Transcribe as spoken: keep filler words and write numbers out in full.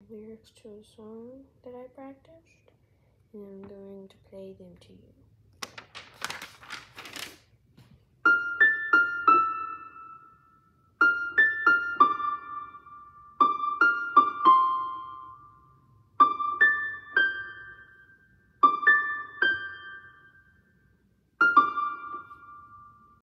lyrics to a song that I practiced, and I'm going to play them to you.